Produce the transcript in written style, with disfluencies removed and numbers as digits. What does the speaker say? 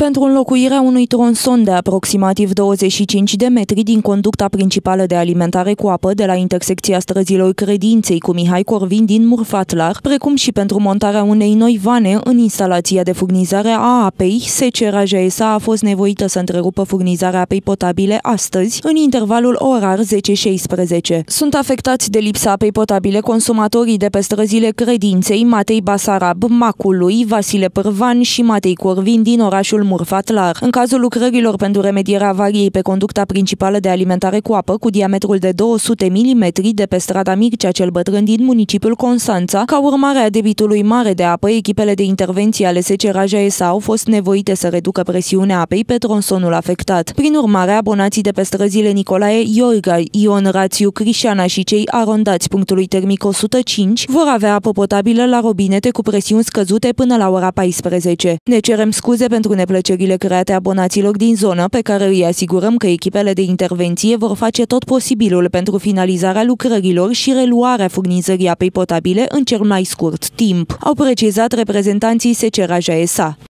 Pentru înlocuirea unui tronson de aproximativ 25 de metri din conducta principală de alimentare cu apă de la intersecția străzilor Credinței cu Mihai Corvin din Murfatlar, precum și pentru montarea unei noi vane în instalația de furnizare a apei, SCR JSA a fost nevoită să întrerupă furnizarea apei potabile astăzi, în intervalul orar 10-16. Sunt afectați de lipsa apei potabile consumatorii de pe străzile Credinței, Matei Basarab, Macului, Vasile Pârvan și Matei Corvin din orașul Murfatlar. În cazul lucrărilor pentru remedierea avariei pe conducta principală de alimentare cu apă cu diametrul de 200 mm de pe strada Mircea cel Bătrân din municipiul Constanța, ca urmare a debitului mare de apă, echipele de intervenție ale SCR JSA au fost nevoite să reducă presiunea apei pe tronsonul afectat. Prin urmare, abonații de pe străzile Nicolae Iorga, Ion Rațiu, Crișana și cei arondați punctului termic 105 vor avea apă potabilă la robinete cu presiuni scăzute până la ora 14. Ne cerem scuze pentru neplăcerile create abonaților din zonă, pe care îi asigurăm că echipele de intervenție vor face tot posibilul pentru finalizarea lucrărilor și reluarea furnizării apei potabile în cel mai scurt timp, au precizat reprezentanții SCR JSA.